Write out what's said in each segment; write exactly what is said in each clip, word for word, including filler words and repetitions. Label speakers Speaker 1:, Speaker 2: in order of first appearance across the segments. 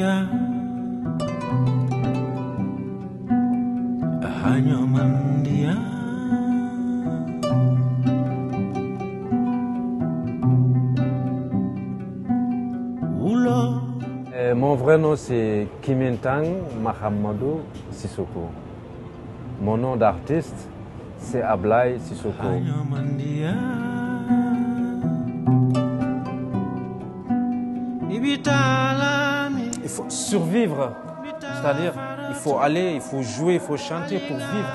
Speaker 1: mandia, hanyo mandia.
Speaker 2: Euh, mon vrai nom c'est Kimintang Mahamadou Sissoko. Mon nom d'artiste c'est Ablaye Sissoko.
Speaker 3: Il faut survivre, c'est-à-dire il faut aller, il faut jouer, il faut chanter pour vivre.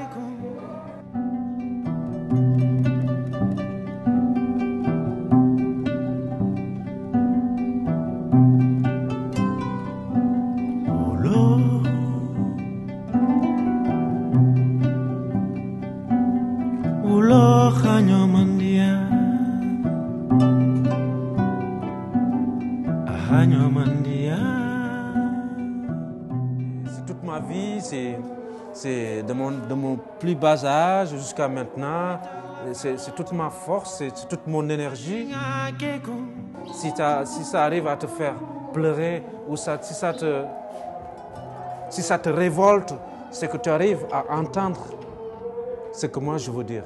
Speaker 3: C'est toute ma vie, c'est de mon, de mon plus bas âge jusqu'à maintenant, c'est toute ma force, c'est toute mon énergie. Si, si ça arrive à te faire pleurer ou ça, si, ça te, si ça te révolte, c'est que tu arrives à entendre ce que moi je veux dire.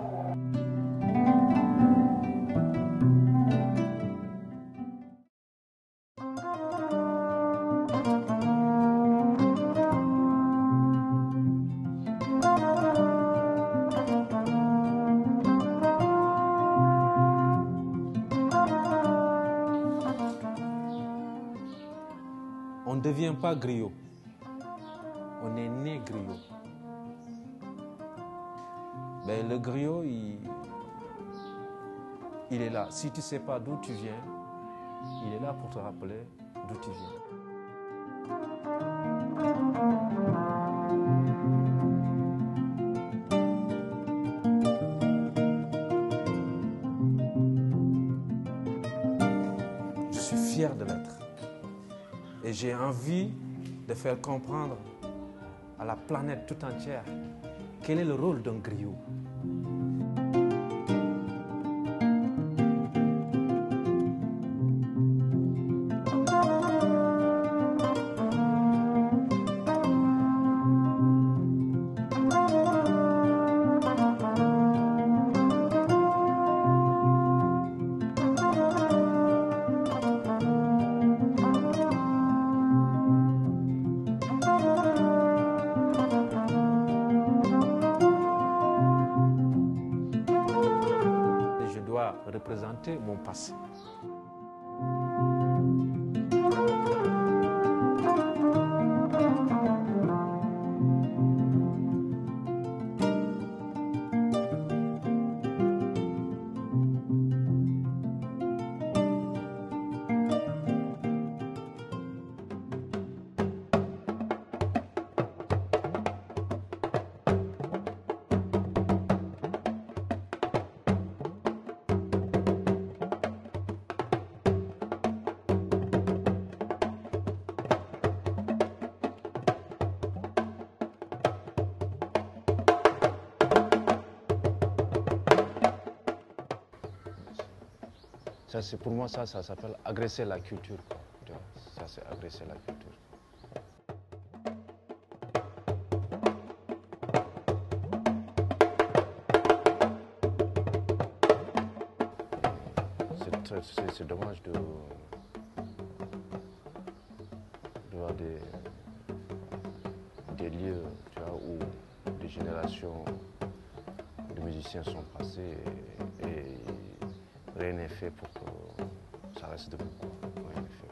Speaker 3: On ne devient pas griot, on est né griot. Ben, le griot, il, il est là. Si tu ne sais pas d'où tu viens, il est là pour te rappeler d'où tu viens. Je suis fier de l'être. Et j'ai envie de faire comprendre à la planète tout entière quel est le rôle d'un griot. Représenter mon passé. Ça, c'est pour moi, ça, ça s'appelle agresser la culture. Ça, c'est agresser la culture. C'est dommage de, de voir des, des lieux, tu vois, où des générations de musiciens sont passés et, et rien n'est fait pour que ça reste debout. Rien n'est fait.